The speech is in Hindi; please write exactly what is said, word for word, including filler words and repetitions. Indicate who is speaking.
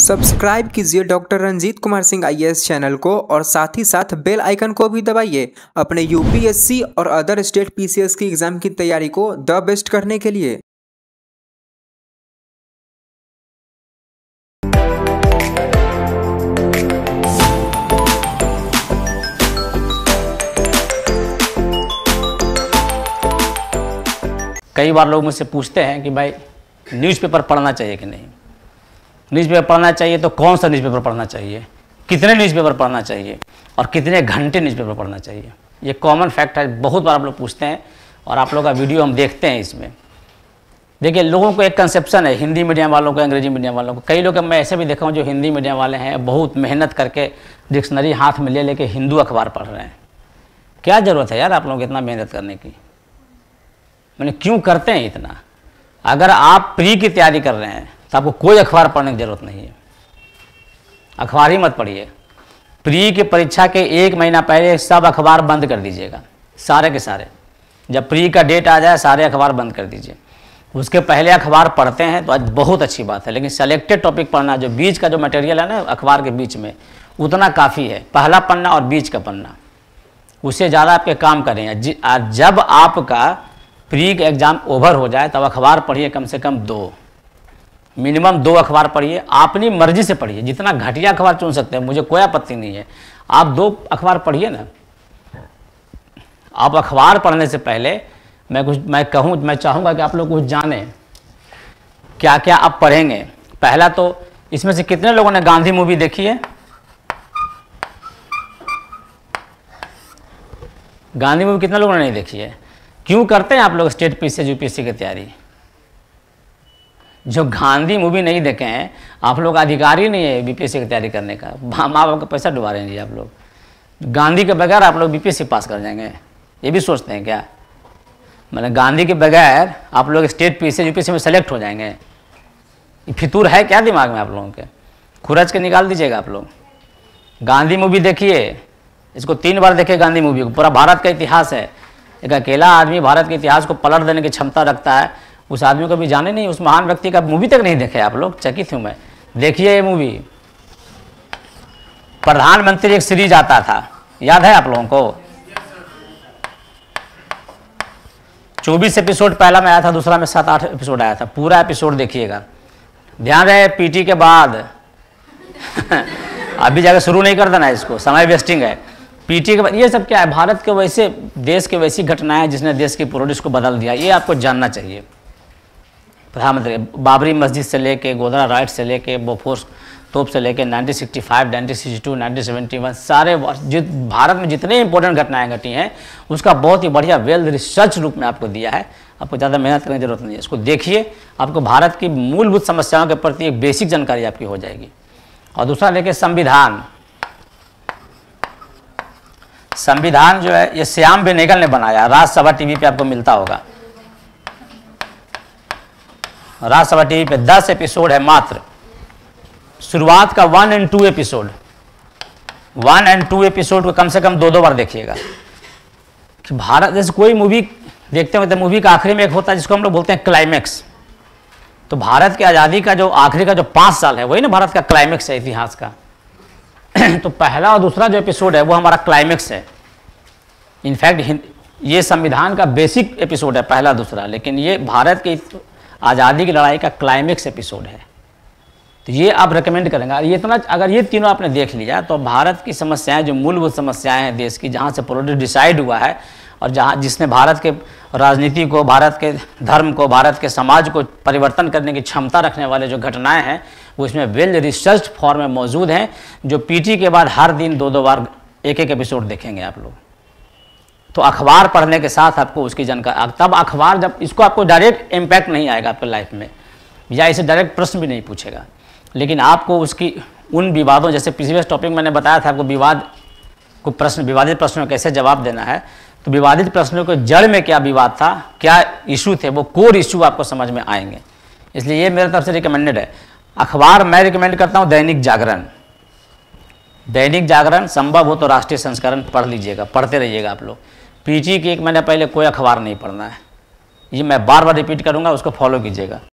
Speaker 1: सब्सक्राइब कीजिए doctor Ranjeet Kumar Singh I A S channel को और साथ ही साथ बेल आइकन को भी दबाइए अपने यू पी एस सी और other state P C S की एग्जाम की तैयारी को द बेस्ट करने के लिए।
Speaker 2: कई बार लोग मुझसे पूछते हैं कि भाई न्यूज़पेपर पढ़ना चाहिए कि नहीं, न्यूज़पेपर पढ़ना चाहिए तो कौन सा न्यूज़पेपर पढ़ना चाहिए, कितने न्यूज़पेपर पढ़ना चाहिए और कितने घंटे न्यूज़पेपर पढ़ना चाहिए। ये कॉमन फैक्ट है, बहुत बार आप लोग पूछते हैं और आप लोग का वीडियो हम देखते हैं। इसमें देखिए, लोगों को एक कंसेप्शन है, हिंदी मीडियम वालों को, अंग्रेजी मीडियम वालों को। कई लोग मैं ऐसे भी देखा हूँ जो हिंदी मीडियम वाले हैं, बहुत मेहनत करके डिक्शनरी हाथ में ले लेके हिंदू अखबार पढ़ रहे हैं। क्या ज़रूरत है यार आप लोग इतना मेहनत करने की, मैंने क्यों करते हैं इतना? अगर आप प्री की तैयारी कर रहे हैं तो आपको कोई अखबार पढ़ने की ज़रूरत नहीं है, अखबार ही मत पढ़िए। प्री की परीक्षा के एक महीना पहले सब अखबार बंद कर दीजिएगा, सारे के सारे। जब प्री का डेट आ जाए सारे अखबार बंद कर दीजिए। उसके पहले अखबार पढ़ते हैं तो आज बहुत अच्छी बात है, लेकिन सेलेक्टेड टॉपिक पढ़ना, जो बीच का जो मटेरियल है ना अखबार के बीच में, उतना काफ़ी है। पहला पन्ना और बीच का पन्ना, उससे ज़्यादा आपके काम करें। जब आपका प्री का एग्ज़ाम ओवर हो जाए तब अखबार पढ़िए, कम से कम दो, मिनिमम दो अखबार पढ़िए। अपनी मर्जी से पढ़िए, जितना घटिया अखबार चुन सकते हैं, मुझे कोई आपत्ति नहीं है, आप दो अखबार पढ़िए ना। आप अखबार पढ़ने से पहले मैं कुछ मैं कहूँ मैं चाहूँगा कि आप लोग कुछ जानें क्या क्या आप पढ़ेंगे। पहला तो, इसमें से कितने लोगों ने गांधी मूवी देखी है? गांधी मूवी कितने लोगों ने नहीं देखी है? क्यों करते हैं आप लोग state P C U P S C की तैयारी? जो गांधी मूवी नहीं देखे हैं, आप लोग अधिकारी नहीं है बी पी एस सी की तैयारी करने का। माँ बाप का पैसा डुबा रहे हैं जी आप लोग। गांधी के बगैर आप लोग B P S C pass कर जाएंगे, ये भी सोचते हैं क्या? मैंने गांधी के बगैर आप लोग state P C U P S C में सेलेक्ट हो जाएंगे? ये फितूर है क्या दिमाग में आप लोगों के? खुरच के निकाल दीजिएगा आप लोग। गांधी मूवी देखिए, इसको तीन बार देखिए गांधी मूवी को। पूरा भारत का इतिहास है, एक अकेला आदमी भारत के इतिहास को पलट देने की क्षमता रखता है। उस आदमी को भी जाने नहीं, उस महान व्यक्ति का मूवी तक नहीं देखे आप लोग? चकित हूँ मैं। देखिए ये मूवी, प्रधानमंत्री एक सीरीज आता था, याद है आप लोगों को? चौबीस एपिसोड पहला में आया था, दूसरा में सात आठ एपिसोड आया था। पूरा एपिसोड देखिएगा, ध्यान रहे पीटी के बाद अभी जाकर शुरू नहीं कर देना इसको, समय वेस्टिंग है। पीटी के बाद ये सब क्या है? भारत के वैसे देश के वैसी घटनाएं जिसने देश की प्रोड्यूस को बदल दिया, ये आपको जानना चाहिए। प्रधानमंत्री बाबरी मस्जिद से लेके, गोधरा राइट से लेके, बोफोर्स तोप से लेके, nineteen sixty five, nineteen sixty two, nineteen seventy one, सारे जित भारत में जितने इंपॉर्टेंट घटनाएं घटी हैं उसका बहुत ही बढ़िया वेल रिसर्च रूप में आपको दिया है। आपको ज़्यादा मेहनत करने की जरूरत नहीं है, इसको देखिए, आपको भारत की मूलभूत समस्याओं के प्रति एक बेसिक जानकारी आपकी हो जाएगी। और दूसरा देखिए संविधान। संविधान जो है ये श्याम बेनेगल ने बनाया, राज्यसभा टीवी पे आपको मिलता होगा। राज्यसभा टीवी पे दस एपिसोड है मात्र। शुरुआत का one and two episode, one and two episode को कम से कम दो दो बार देखिएगा। कि भारत जैसे कोई मूवी देखते हैं, मूवी का आखिरी में एक होता है जिसको हम लोग बोलते हैं क्लाइमेक्स। तो भारत की आज़ादी का जो आखिरी का जो पाँच साल है वही ना भारत का क्लाइमेक्स है इतिहास का। तो पहला और दूसरा जो एपिसोड है वो हमारा क्लाइमेक्स है। इनफैक्ट ये संविधान का बेसिक एपिसोड है पहला दूसरा, लेकिन ये भारत की आज़ादी की लड़ाई का क्लाइमेक्स एपिसोड है। तो ये आप रिकमेंड करेंगे। ये इतना अगर ये तीनों आपने देख लिया तो भारत की समस्याएं, जो मूलभूत समस्याएं हैं देश की, जहाँ से प्रोड्यूस डिसाइड हुआ है और जहाँ जिसने भारत के राजनीति को, भारत के धर्म को, भारत के समाज को परिवर्तन करने की क्षमता रखने वाले जो घटनाएं हैं वो इसमें वेल रिसर्च फॉर्म में मौजूद हैं, जो पीटी के बाद हर दिन दो दो बार एक एक एपिसोड देखेंगे आप लोग। तो अखबार पढ़ने के साथ आपको उसकी जानकारी, तब अखबार जब इसको आपको डायरेक्ट इम्पैक्ट नहीं आएगा आपके लाइफ में, या इसे डायरेक्ट प्रश्न भी नहीं पूछेगा, लेकिन आपको उसकी उन विवादों, जैसे पिछले टॉपिक मैंने बताया था आपको विवाद को प्रश्न, विवादित प्रश्नों को कैसे जवाब देना है, तो विवादित प्रश्नों के जड़ में क्या विवाद था, क्या इशू थे, वो कोर इशू आपको समझ में आएंगे। इसलिए ये मेरे तरफ से रिकमेंडेड है। अखबार मैं रिकमेंड करता हूँ दैनिक जागरण। दैनिक जागरण, संभव हो तो राष्ट्रीय संस्करण पढ़ लीजिएगा, पढ़ते रहिएगा आप लोग। पीटी की एक महीने पहले कोई अखबार नहीं पढ़ना है, ये मैं बार बार रिपीट करूँगा, उसको फॉलो कीजिएगा।